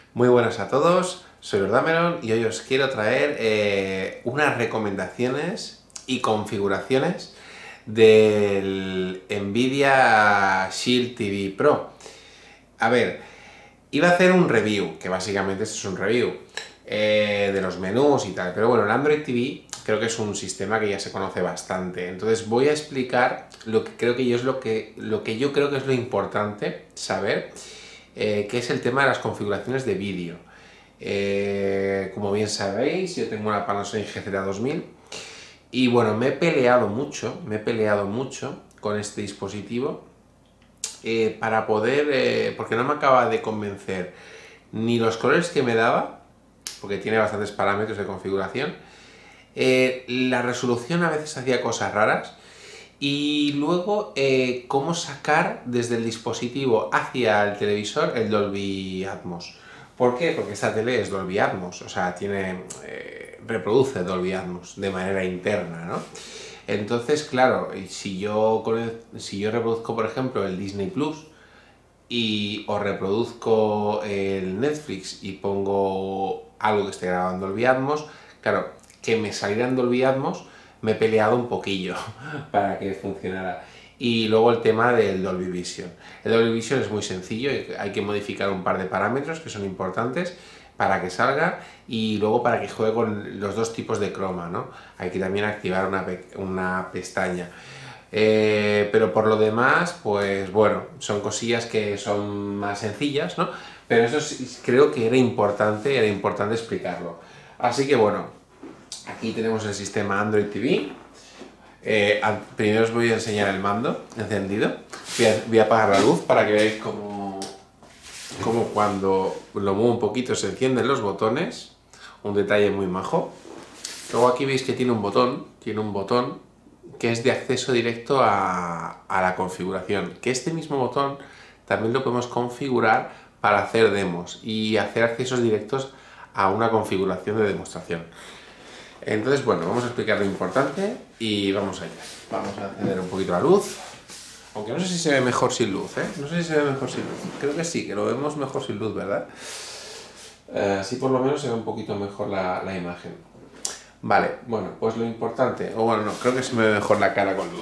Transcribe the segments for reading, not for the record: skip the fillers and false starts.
Muy buenas a todos, soy Verdameron y hoy os quiero traer unas recomendaciones y configuraciones del Nvidia Shield TV Pro. A ver, iba a hacer un review, que básicamente esto es un review de los menús y tal, pero bueno, el Android TV creo que es un sistema que ya se conoce bastante, entonces voy a explicar lo que creo que yo es lo que yo creo que es lo importante saber, que es el tema de las configuraciones de vídeo. Como bien sabéis, yo tengo una Panasonic GZ2000 y bueno, me he peleado mucho con este dispositivo para poder, porque no me acaba de convencer ni los colores que me daba, porque tiene bastantes parámetros de configuración, la resolución a veces hacía cosas raras, y luego cómo sacar desde el dispositivo hacia el televisor el Dolby Atmos. ¿Por qué? Porque esta tele es Dolby Atmos, o sea, reproduce Dolby Atmos de manera interna, ¿no? Entonces, claro, si yo reproduzco, por ejemplo, el Disney Plus o reproduzco el Netflix y pongo algo que esté grabado en Dolby Atmos, claro, que me saliera en Dolby Atmos, me he peleado un poquillo para que funcionara. Y luego el tema del Dolby Vision. El Dolby Vision es muy sencillo, hay que modificar un par de parámetros que son importantes para que salga y luego para que juegue con los dos tipos de croma, ¿no? Hay que también activar una pestaña. Pero por lo demás, pues bueno, son cosillas que son más sencillas, ¿no? Pero eso sí, creo que era importante explicarlo. Así que bueno, aquí tenemos el sistema Android TV. Primero os voy a enseñar el mando encendido. Voy a apagar la luz para que veáis cómo cuando lo muevo un poquito se encienden los botones. Un detalle muy majo. Luego aquí veis que tiene un botón que es de acceso directo a la configuración. Que este mismo botón también lo podemos configurar para hacer demos y hacer accesos directos a una configuración de demostración. Entonces, bueno, vamos a explicar lo importante y vamos allá. Vamos a encender un poquito la luz. Aunque no sé si se ve mejor sin luz, ¿eh? No sé si se ve mejor sin luz. Creo que sí, que lo vemos mejor sin luz, ¿verdad? Así por lo menos se ve un poquito mejor la imagen. Vale, bueno, pues lo importante... O bueno, no, creo que se me ve mejor la cara con luz.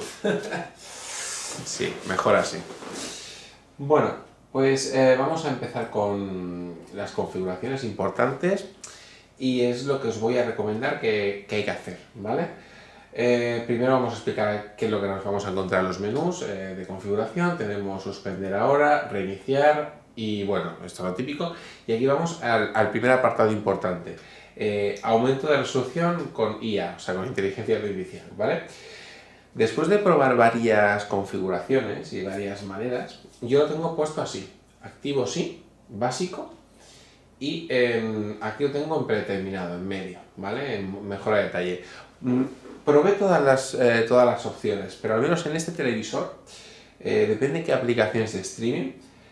Sí, mejor así. Bueno, pues vamos a empezar con las configuraciones importantes. Y es lo que os voy a recomendar que hay que hacer, ¿vale? Primero vamos a explicar qué es lo que nos vamos a encontrar en los menús de configuración. Tenemos suspender ahora, reiniciar y bueno, esto es lo típico. Y aquí vamos al primer apartado importante. Aumento de resolución con IA, o sea, con inteligencia artificial, ¿vale? Después de probar varias configuraciones y varias maneras, yo lo tengo puesto así. Activo sí, básico. Y aquí lo tengo en predeterminado, en medio, ¿vale? En mejora de detalle. Probé todas las opciones, pero al menos en este televisor, depende de qué aplicaciones de streaming,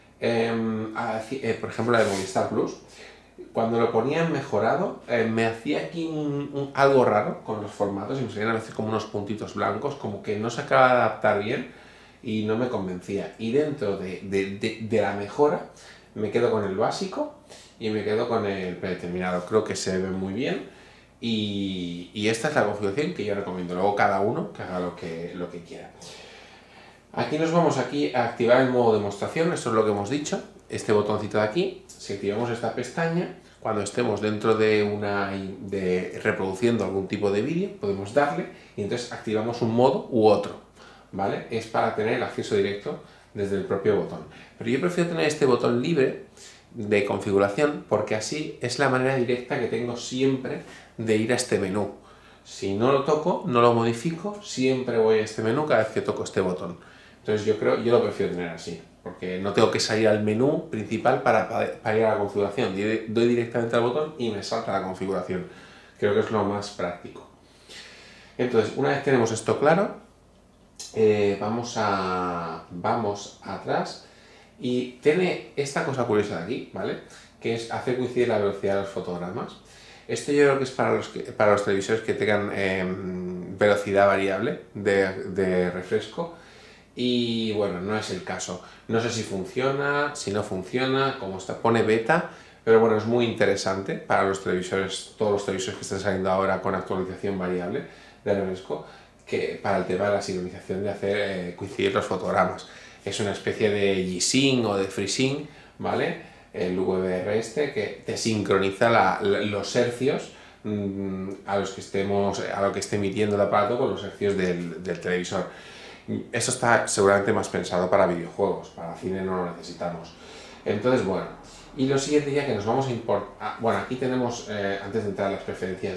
por ejemplo la de Movistar Plus, cuando lo ponía en mejorado, me hacía aquí algo raro con los formatos y me salían a veces como unos puntitos blancos, como que no se acaba de adaptar bien y no me convencía. Y dentro de la mejora, me quedo con el básico y me quedo con el predeterminado. Creo que se ve muy bien y esta es la configuración que yo recomiendo. Luego cada uno que haga lo que quiera. Aquí nos vamos a activar el modo demostración. Esto es lo que hemos dicho. Este botoncito de aquí, si activamos esta pestaña, cuando estemos dentro de reproduciendo algún tipo de vídeo, podemos darle y entonces activamos un modo u otro, ¿vale? Es para tener el acceso directo desde el propio botón. Pero yo prefiero tener este botón libre de configuración porque así es la manera directa que tengo siempre de ir a este menú. Si no lo toco, no lo modifico, siempre voy a este menú cada vez que toco este botón. Entonces yo lo prefiero tener así, porque no tengo que salir al menú principal para ir a la configuración. Doy directamente al botón y me salta la configuración. Creo que es lo más práctico. Entonces, una vez tenemos esto claro, vamos atrás y tiene esta cosa curiosa de aquí, ¿vale? Que es hacer coincidir la velocidad de los fotogramas. Esto yo creo que es para los televisores que tengan velocidad variable de refresco y bueno, no es el caso. No sé si funciona, si no funciona, como está, pone beta, pero bueno, es muy interesante para los televisores, todos los televisores que están saliendo ahora con actualización variable de Rebesco, que para el tema de la sincronización de hacer coincidir los fotogramas. Es una especie de G-Sync o de FreeSync, ¿vale? El VRR que te sincroniza los hercios a los que a lo que esté emitiendo el aparato con los hercios del televisor. Eso está seguramente más pensado para videojuegos, para cine no lo necesitamos. Entonces, bueno, y lo siguiente ya que nos vamos a importar... bueno, aquí tenemos, antes de entrar las preferencias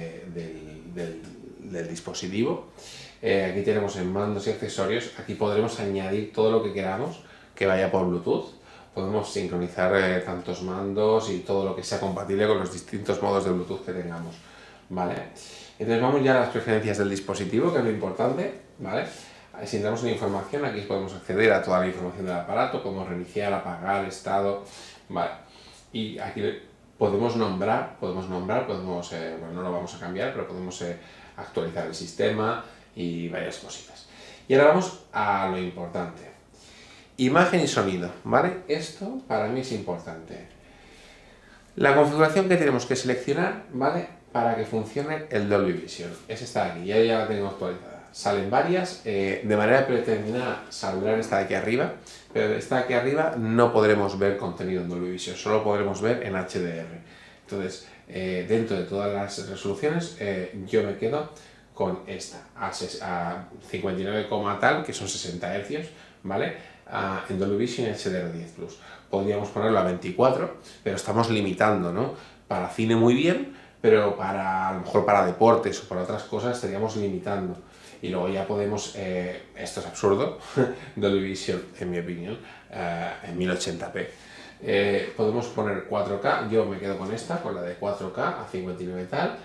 del dispositivo, aquí tenemos en mandos y accesorios, aquí podremos añadir todo lo que queramos que vaya por Bluetooth. Podemos sincronizar tantos mandos y todo lo que sea compatible con los distintos modos de Bluetooth que tengamos, ¿vale? Entonces vamos ya a las preferencias del dispositivo, que es lo importante, ¿vale? Si entramos en información, aquí podemos acceder a toda la información del aparato, podemos reiniciar, apagar, estado, ¿vale? Y aquí podemos nombrar, bueno, no lo vamos a cambiar, pero podemos actualizar el sistema y varias cositas. Y ahora vamos a lo importante. Imagen y sonido, ¿vale? Esto para mí es importante. La configuración que tenemos que seleccionar, ¿vale? Para que funcione el Dolby Vision. Es esta de aquí, ya la tengo actualizada. Salen varias, de manera predeterminada saldrán esta de aquí arriba, pero esta de aquí arriba no podremos ver contenido en Dolby Vision, solo podremos ver en HDR. Entonces, dentro de todas las resoluciones, yo me quedo con esta, a 59, tal, que son 60 Hz, ¿vale? En Dolby Vision y HDR10+. Podríamos ponerlo a 24, pero estamos limitando, ¿no? Para cine muy bien, pero a lo mejor para deportes o para otras cosas estaríamos limitando. Y luego ya podemos, esto es absurdo, Dolby Vision, en mi opinión, en 1080p. Podemos poner 4K, yo me quedo con esta, con la de 4K a 59 tal,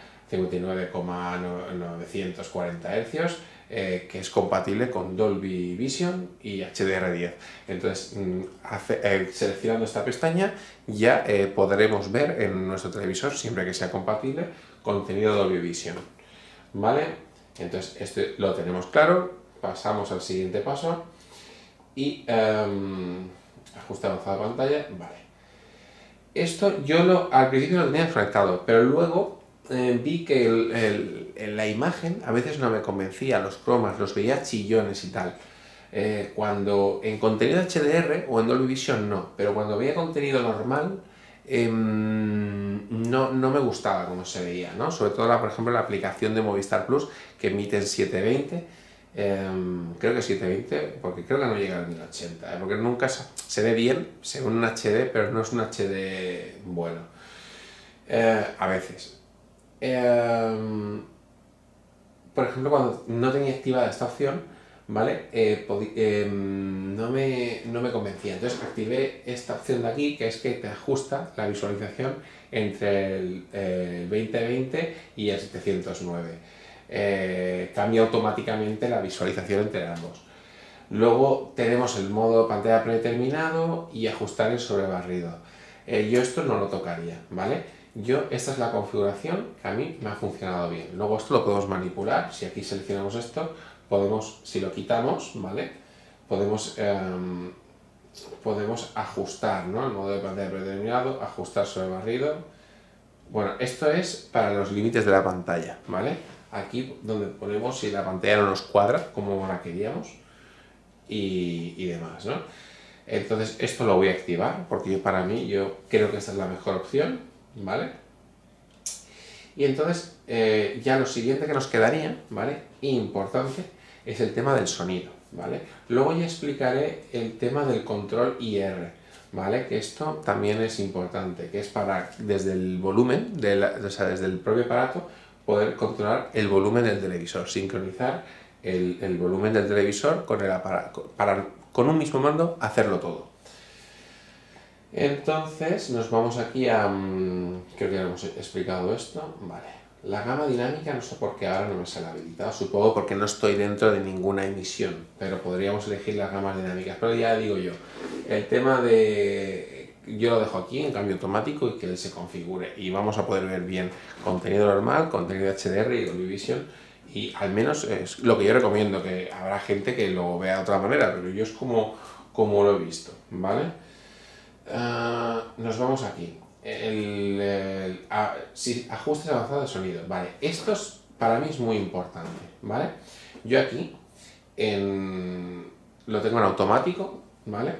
59,940 Hz, que es compatible con Dolby Vision y HDR10. Entonces, seleccionando esta pestaña, ya podremos ver en nuestro televisor, siempre que sea compatible, contenido Dolby Vision, ¿vale? Entonces, esto lo tenemos claro, pasamos al siguiente paso y ajuste avanzado de pantalla, vale. Esto yo al principio lo tenía desconectado, pero luego vi que la imagen a veces no me convencía, los cromas, los veía chillones y tal. Cuando en contenido HDR o en Dolby Vision no, pero cuando veía contenido normal no me gustaba cómo se veía, ¿no? Sobre todo, por ejemplo, la aplicación de Movistar Plus que emite en 720, creo que 720, porque creo que no llega al 1080, porque nunca se ve bien, se ve un HD, pero no es un HD bueno, a veces. Por ejemplo, cuando no tenía activada esta opción, ¿vale? No me convencía. Entonces activé esta opción de aquí, que es que te ajusta la visualización entre el 2020 y el 709. Cambia automáticamente la visualización entre ambos. Luego tenemos el modo pantalla predeterminado y ajustar el sobrebarrido. Yo esto no lo tocaría, ¿vale? Esta es la configuración que a mí me ha funcionado bien. Luego esto lo podemos manipular. Si aquí seleccionamos esto, si lo quitamos, ¿vale? Podemos ajustar, ¿no? El modo de pantalla predeterminado, ajustar sobre barrido. Bueno, esto es para los límites de la pantalla, ¿vale? Aquí donde ponemos si la pantalla no nos cuadra como la queríamos y demás, ¿no? Entonces esto lo voy a activar porque para mí yo creo que esta es la mejor opción, ¿vale? Y entonces ya lo siguiente que nos quedaría, ¿vale? Importante, es el tema del sonido, ¿vale? Luego ya explicaré el tema del control IR, ¿vale? Que esto también es importante, que es para, desde el volumen, o sea, desde el propio aparato, poder controlar el volumen del televisor, sincronizar el volumen del televisor con el aparato, para con un mismo mando hacerlo todo. Entonces nos vamos aquí a... creo que ya hemos explicado esto, vale. La gama dinámica no sé por qué ahora no me sale habilitado, supongo porque no estoy dentro de ninguna emisión, pero podríamos elegir las gamas dinámicas, pero ya digo yo, el tema de... yo lo dejo aquí en cambio automático y que él se configure y vamos a poder ver bien contenido normal, contenido HDR y Dolby Vision y al menos es lo que yo recomiendo, que habrá gente que lo vea de otra manera, pero yo es como lo he visto, ¿vale? Nos vamos aquí. sí, ajustes avanzados de sonido, vale, para mí es muy importante, ¿vale? Yo aquí lo tengo en automático, ¿vale?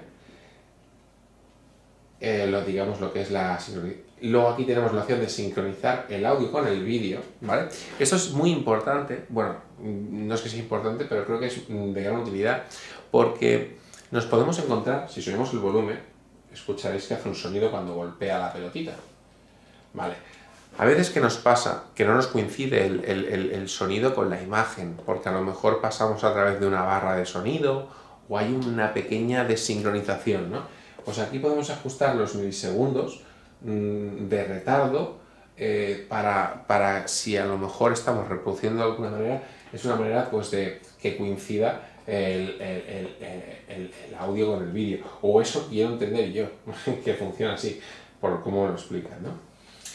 Digamos lo que es la sincronización. Luego aquí tenemos la opción de sincronizar el audio con el vídeo, ¿vale? Esto es muy importante, bueno, no es que sea importante, pero creo que es de gran utilidad, porque nos podemos encontrar, si subimos el volumen, escucharéis que hace un sonido cuando golpea la pelotita, ¿vale? A veces que nos pasa que no nos coincide el sonido con la imagen, porque a lo mejor pasamos a través de una barra de sonido o hay una pequeña desincronización, ¿no? Pues aquí podemos ajustar los milisegundos de retardo para si a lo mejor estamos reproduciendo de alguna manera, es una manera pues de que coincida el audio con el vídeo, o eso quiero entender yo, que funciona así, por cómo lo explican, ¿no?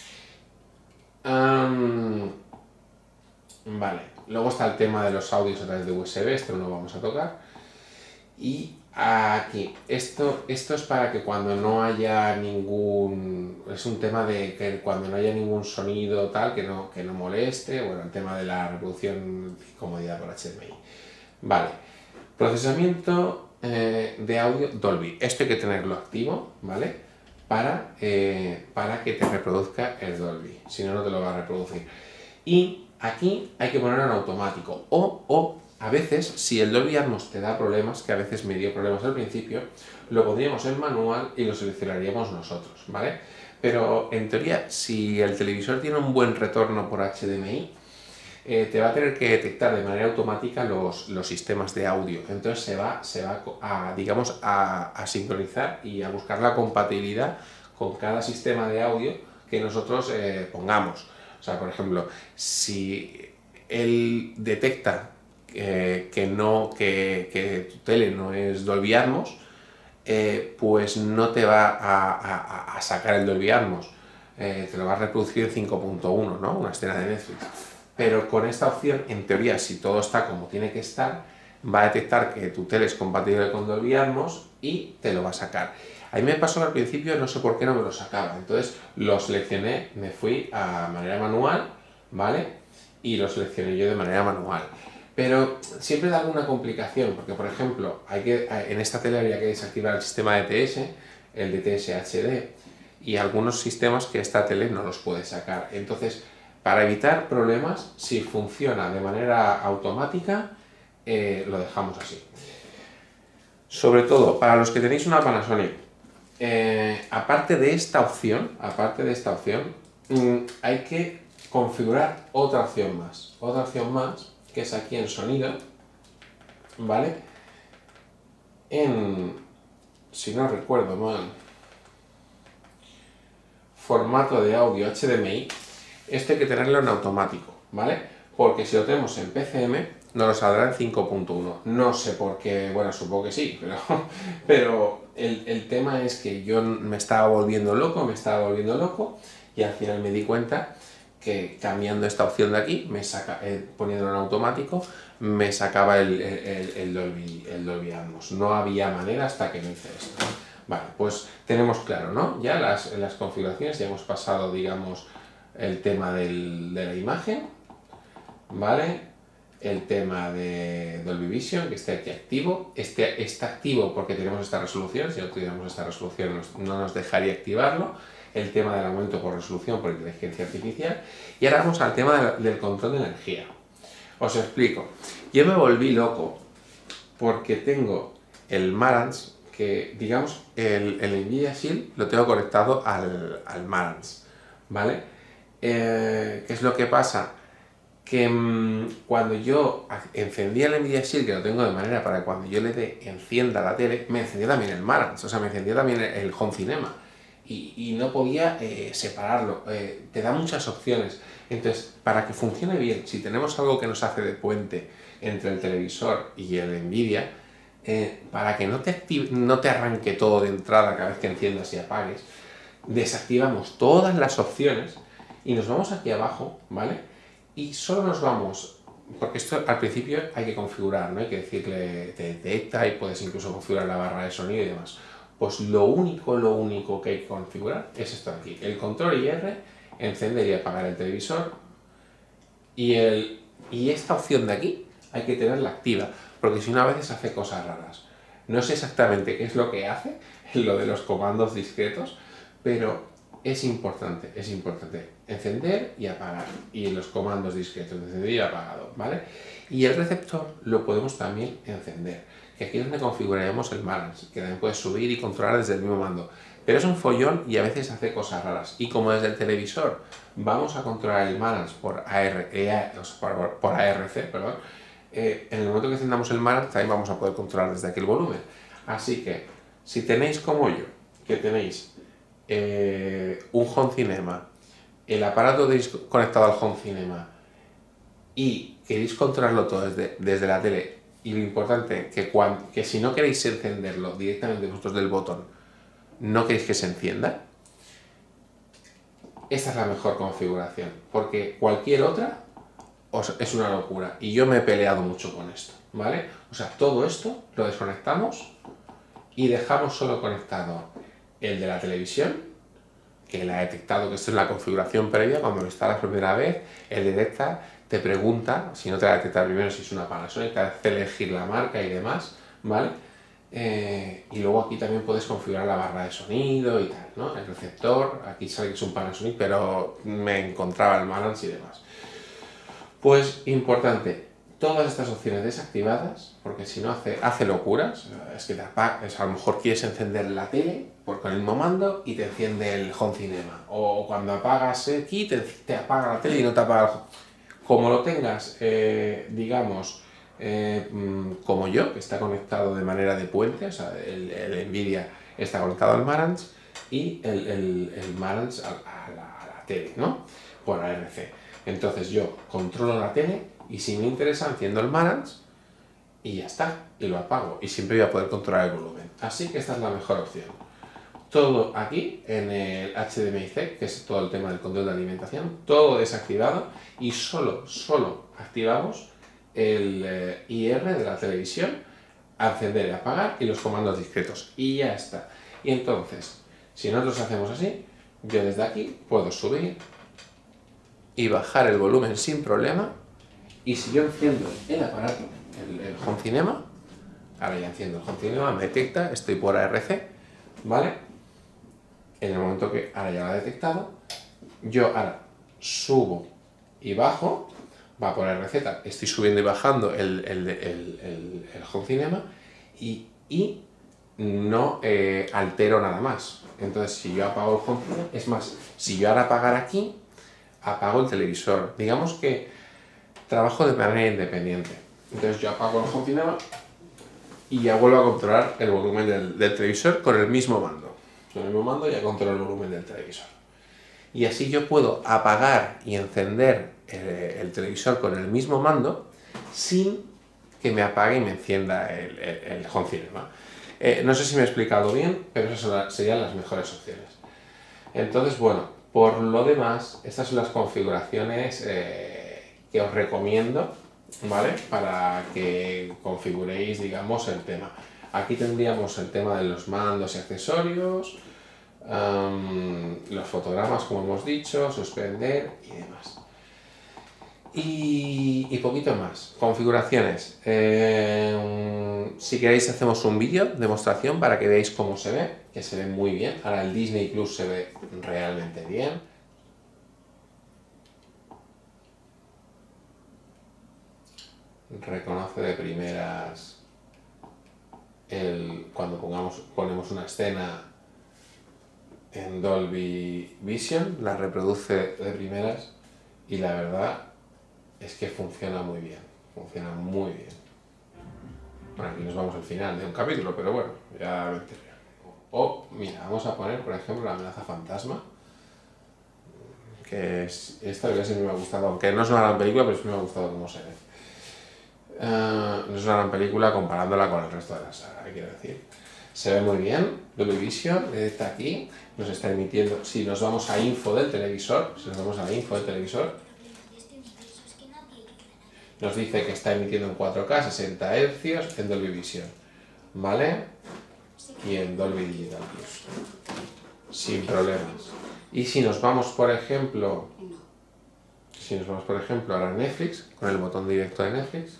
Vale, luego está el tema de los audios a través de USB, esto no lo vamos a tocar. Y aquí, esto es para que cuando no haya ningún... Es un tema de que cuando no haya ningún sonido tal, que no moleste, bueno, el tema de la reproducción y comodidad por HDMI. Vale, procesamiento de audio Dolby. Esto hay que tenerlo activo, ¿vale? Para que te reproduzca el Dolby, si no, no te lo va a reproducir. Y aquí hay que ponerlo en automático, o a veces, si el Dolby Atmos te da problemas, que a veces me dio problemas al principio, lo pondríamos en manual y lo seleccionaríamos nosotros, ¿vale? Pero en teoría, si el televisor tiene un buen retorno por HDMI, te va a tener que detectar de manera automática los sistemas de audio. Entonces se va a, digamos, a sincronizar y a buscar la compatibilidad con cada sistema de audio que nosotros pongamos. O sea, por ejemplo, si él detecta que tu tele no es Dolby Atmos, pues no te va a sacar el Dolby Atmos, te lo va a reproducir en 5.1, ¿no? Una escena de Netflix. Pero con esta opción, en teoría, si todo está como tiene que estar, va a detectar que tu tele es compatible con Dolby Atmos y te lo va a sacar. A mí me pasó que al principio, no sé por qué no me lo sacaba, entonces lo seleccioné, me fui a manera manual, ¿vale? Y lo seleccioné yo de manera manual. Pero siempre da alguna complicación, porque por ejemplo, en esta tele había que desactivar el sistema DTS, el DTS HD, y algunos sistemas que esta tele no los puede sacar. Entonces, para evitar problemas, si funciona de manera automática, lo dejamos así. Sobre todo, para los que tenéis una Panasonic, aparte de esta opción, hay que configurar otra opción más, que es aquí en sonido, ¿vale? Si no recuerdo mal, formato de audio HDMI, esto hay que tenerlo en automático, ¿vale? Porque si lo tenemos en PCM, nos lo saldrá en 5.1. No sé por qué, bueno, supongo que sí, pero el tema es que yo me estaba volviendo loco, y al final me di cuenta que cambiando esta opción de aquí, poniéndolo en automático, me sacaba el Dolby Atmos. No había manera hasta que no hice esto. Vale, pues tenemos claro, ¿no? Ya las configuraciones, ya hemos pasado, digamos, el tema de la imagen, ¿vale? El tema de Dolby Vision, que esté aquí activo. Está activo porque tenemos esta resolución. Si no tuviéramos esta resolución no nos dejaría activarlo. El tema del aumento por resolución por inteligencia artificial. Y ahora vamos al tema del control de energía. Os explico. Yo me volví loco porque tengo el Marantz, que digamos el Nvidia Shield lo tengo conectado al Marantz, ¿vale? ¿Qué es lo que pasa? Que cuando yo encendía el Nvidia Shield, que lo tengo de manera para que cuando yo encienda la tele, me encendía también el Marantz, o sea, me encendía también el Home Cinema. Y no podía separarlo. Te da muchas opciones. Entonces, para que funcione bien, si tenemos algo que nos hace de puente entre el televisor y el Nvidia, para que no te arranque todo de entrada cada vez que enciendas y apagues, desactivamos todas las opciones y nos vamos aquí abajo, ¿vale? Y solo nos vamos, porque esto al principio hay que configurar, ¿no? Hay que decirle te detecta y puedes incluso configurar la barra de sonido y demás. Pues lo único que hay que configurar es esto de aquí. El control IR, encender y apagar el televisor. Y esta opción de aquí hay que tenerla activa, porque si no a veces hace cosas raras. No sé exactamente qué es lo que hace, lo de los comandos discretos, pero es importante encender y apagar, y los comandos discretos, encendido y apagado, ¿vale? Y el receptor lo podemos también encender, que aquí es donde configuraremos el balance, que también puedes subir y controlar desde el mismo mando. Pero es un follón y a veces hace cosas raras. Y como desde el televisor vamos a controlar el balance por ARC, perdón, en el momento que encendamos el balance también vamos a poder controlar desde aquí el volumen. Así que, si tenéis como yo, que tenéis un Home Cinema, el aparato conectado al Home Cinema y queréis controlarlo todo desde la tele, y lo importante que si no queréis encenderlo directamente vosotros del botón, no queréis que se encienda, esta es la mejor configuración, porque cualquier otra es una locura y yo me he peleado mucho con esto, ¿vale? O sea, todo esto lo desconectamos y dejamos solo conectado el de la televisión, que la ha detectado, que esto es la configuración previa. Cuando lo instalas por primera vez, él detecta, te pregunta, si no te la detecta primero si es una Panasonic, te hace elegir la marca y demás, ¿vale? Y luego aquí también puedes configurar la barra de sonido y tal, ¿no? El receptor, aquí sale que es un Panasonic, pero me encontraba el balance y demás. Pues importante, todas estas opciones desactivadas, porque si no hace locuras. Es que a lo mejor quieres encender la tele con el mismo mando y te enciende el Home Cinema, o cuando apagas aquí te apaga la tele y no te apaga el Home. Como lo tengas, digamos, como yo, que está conectado de manera de puente, o sea, el Nvidia está conectado al Marantz y el Marantz a la tele, ¿no? Por ARC. Entonces yo controlo la tele y si me interesa enciendo el Marantz y ya está, y lo apago, y siempre voy a poder controlar el volumen. Así que esta es la mejor opción. Todo aquí en el HDMI-C, que es todo el tema del control de alimentación, todo desactivado, y solo activamos el IR de la televisión, encender y apagar, y los comandos discretos, y ya está. Y entonces, si nosotros hacemos así, yo desde aquí puedo subir y bajar el volumen sin problema, y si yo enciendo el aparato, el Home Cinema, ahora ya enciendo el Home Cinema, me detecta, estoy por ARC, ¿vale? En el momento que ahora ya lo ha detectado, yo ahora subo y bajo, va por ARC, estoy subiendo y bajando el Home Cinema y no altero nada más. Entonces, si yo apago el Home Cinema, es más, si yo ahora apagar aquí, apago el televisor. Digamos que trabajo de manera independiente. Entonces yo apago el Home Cinema y ya vuelvo a controlar el volumen del televisor con el mismo mando. Con el mismo mando ya controlo el volumen del televisor. Y así yo puedo apagar y encender el televisor con el mismo mando sin que me apague y me encienda el Home Cinema. No sé si me he explicado bien, pero esas serían las mejores opciones. Entonces, bueno, por lo demás, estas son las configuraciones que os recomiendo, ¿vale? Para que configuréis, digamos, el tema. Aquí tendríamos el tema de los mandos y accesorios, los fotogramas, como hemos dicho, suspender y demás. Y poquito más. Configuraciones. Si queréis hacemos un vídeo de demostración para que veáis cómo se ve, que se ve muy bien. Ahora el Disney Plus se ve realmente bien. Reconoce de primeras cuando ponemos una escena en Dolby Vision, la reproduce de primeras y la verdad es que funciona muy bien, funciona muy bien. Bueno, aquí nos vamos al final de un capítulo, pero bueno, ya me enteré. O, mira, vamos a poner, por ejemplo, la amenaza fantasma, que es esta que siempre me ha gustado, aunque no es una gran película, pero sí me ha gustado cómo se ve. No es una gran película comparándola con el resto de la saga, quiero decir. Se ve muy bien, Dolby Vision, está aquí, nos está emitiendo, si nos vamos a info del televisor, nos dice que está emitiendo en 4K, 60 Hz en Dolby Vision, ¿vale? y en Dolby Digital Plus, sin problemas. Y si nos vamos, por ejemplo, ahora a Netflix, con el botón directo de Netflix.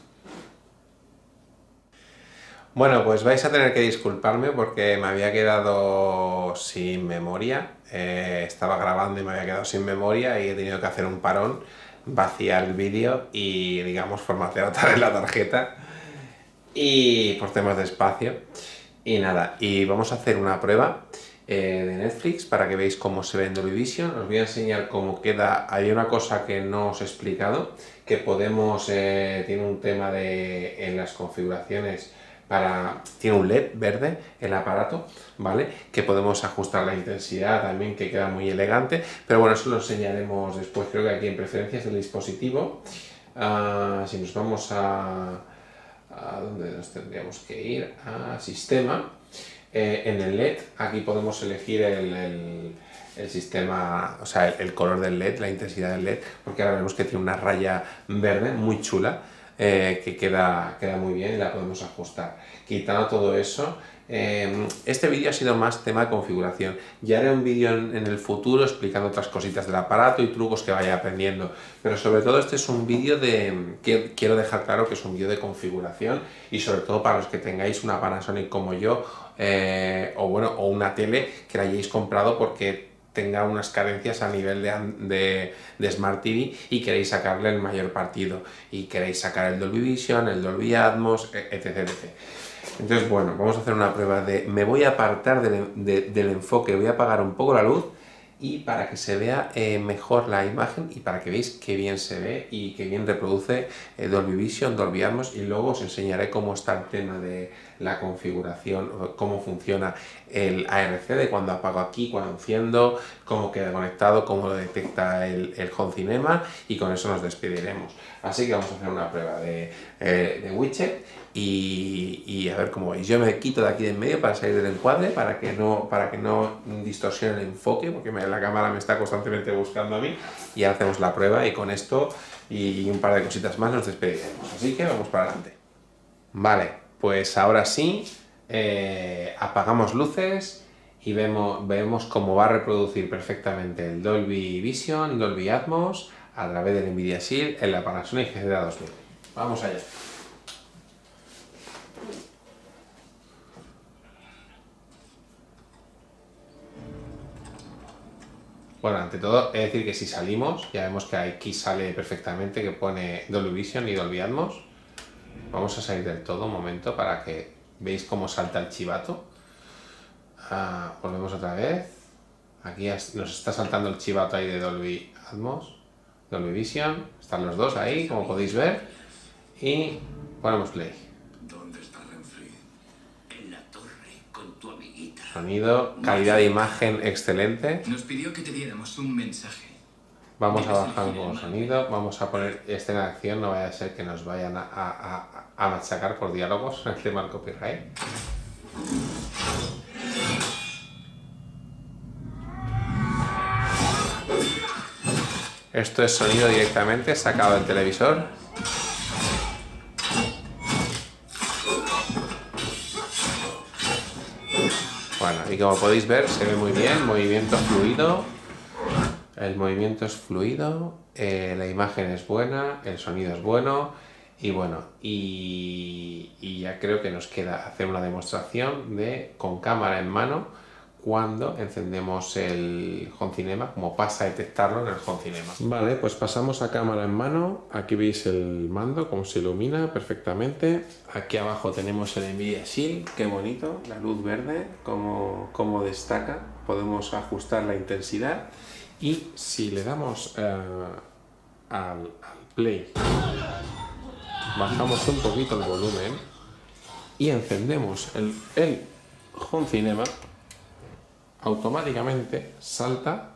Bueno, pues vais a tener que disculparme porque me había quedado sin memoria. Estaba grabando y me había quedado sin memoria y he tenido que hacer un parón, vaciar el vídeo y, digamos, formatear otra vez la tarjeta. Y por temas de espacio. Y nada, y vamos a hacer una prueba de Netflix para que veáis cómo se ve en Dolby Vision. Os voy a enseñar cómo queda. Hay una cosa que no os he explicado, que podemos, tiene un tema en las configuraciones tiene un LED verde el aparato, ¿vale? Que podemos ajustar la intensidad también, que queda muy elegante, pero bueno, eso lo enseñaremos después. Creo que aquí en preferencias del dispositivo, si nos vamos ¿a dónde nos tendríamos que ir? A sistema. En el LED, aquí podemos elegir el sistema, o sea, el color del LED, la intensidad del LED, porque ahora vemos que tiene una raya verde muy chula, que queda muy bien y la podemos ajustar. Quitando todo eso, este vídeo ha sido más tema de configuración. Ya haré un vídeo en el futuro explicando otras cositas del aparato y trucos que vaya aprendiendo, pero sobre todo este es un vídeo quiero dejar claro que es un vídeo de configuración, y sobre todo para los que tengáis una Panasonic como yo, o una tele que la hayáis comprado porque tenga unas carencias a nivel de Smart TV y queréis sacarle el mayor partido y queréis sacar el Dolby Vision, el Dolby Atmos, etc. Entonces, bueno, vamos a hacer una prueba me voy a apartar del enfoque, voy a apagar un poco la luz y para que se vea mejor la imagen y para que veáis qué bien se ve y qué bien reproduce Dolby Vision, Dolby Atmos, y luego os enseñaré cómo está el tema de la configuración, cómo funciona el ARC, de cuando apago aquí, cuando enciendo, cómo queda conectado, cómo lo detecta el Home Cinema, y con eso nos despediremos. Así que vamos a hacer una prueba de widget y a ver cómo veis. Yo me quito de aquí de en medio para salir del encuadre, para que no distorsione el enfoque, porque la cámara me está constantemente buscando a mí, y ahora hacemos la prueba y con esto y un par de cositas más nos despediremos. Así que vamos para adelante. Vale, pues ahora sí, apagamos luces y vemos cómo va a reproducir perfectamente el Dolby Vision, Dolby Atmos, a través del Nvidia Shield en la Panasonic GCDA 2000. Vamos allá. Bueno, ante todo, he de decir que si salimos, ya vemos que aquí sale perfectamente que pone Dolby Vision y Dolby Atmos. Vamos a salir del todo un momento para que veáis cómo salta el chivato. Volvemos otra vez. Aquí nos está saltando el chivato ahí de Dolby Atmos, Dolby Vision. Están los dos ahí, como podéis ver. Y ponemos play. ¿Dónde está Renfri? En la torre con tu amiguita. Sonido, calidad de imagen excelente. Nos pidió que te diéramos un mensaje. Vamos a bajar un poco el sonido. Vamos a poner escena de acción, no vaya a ser que nos vayan a machacar por diálogos en el tema del copyright. Esto es sonido directamente sacado del televisor. Bueno, y como podéis ver, se ve muy bien, movimiento fluido. El movimiento es fluido, la imagen es buena, el sonido es bueno, y bueno, y ya creo que nos queda hacer una demostración con cámara en mano cuando encendemos el Home Cinema, como pasa a detectarlo en el Home Cinema. Vale, pues pasamos a cámara en mano. Aquí veis el mando, cómo se ilumina perfectamente. Aquí abajo tenemos el Nvidia Shield, qué bonito, la luz verde, cómo destaca. Podemos ajustar la intensidad. Y si le damos al play, bajamos un poquito el volumen y encendemos el Home Cinema, automáticamente salta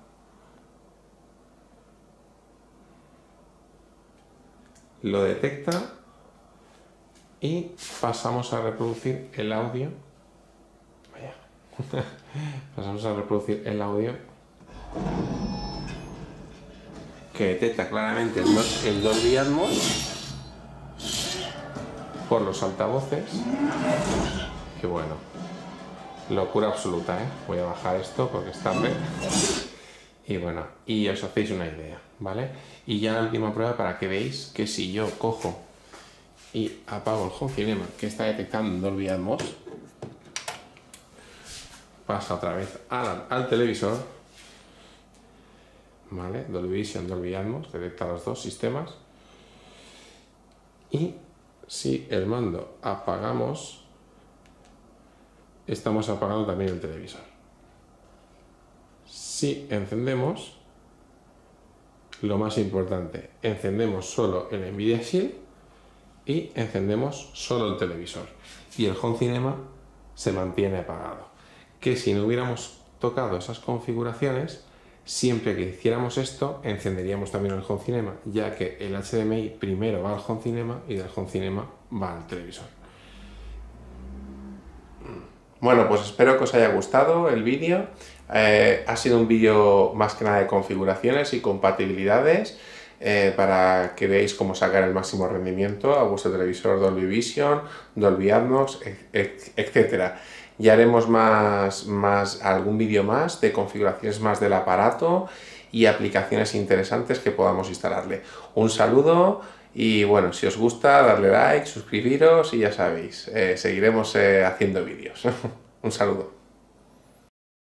lo detecta y pasamos a reproducir el audio. Vaya. Pasamos a reproducir el audio que detecta claramente el Dolby Atmos por los altavoces. Y bueno, Locura absoluta, ¿eh? Voy a bajar esto porque es tarde. Y bueno, y os hacéis una idea, ¿vale? Y ya la última prueba para que veáis que si yo cojo y apago el Home Cinema que está detectando Dolby Atmos, pasa otra vez al televisor, ¿vale? Dolby Vision, Dolby Atmos, detecta los dos sistemas. Y si el mando apagamos, estamos apagando también el televisor. Si encendemos, lo más importante, encendemos solo el Nvidia Shield y encendemos solo el televisor. Y el Home Cinema se mantiene apagado. Que si no hubiéramos tocado esas configuraciones, siempre que hiciéramos esto, encenderíamos también el Home Cinema, ya que el HDMI primero va al Home Cinema y del Home Cinema va al televisor. Bueno, pues espero que os haya gustado el vídeo. Ha sido un vídeo más que nada de configuraciones y compatibilidades para que veáis cómo sacar el máximo rendimiento a vuestro televisor Dolby Vision, Dolby Atmos, etc. Ya haremos algún vídeo más de configuraciones más del aparato y aplicaciones interesantes que podamos instalarle. Un saludo y bueno, si os gusta, darle like, suscribiros y ya sabéis, seguiremos haciendo vídeos. Un saludo.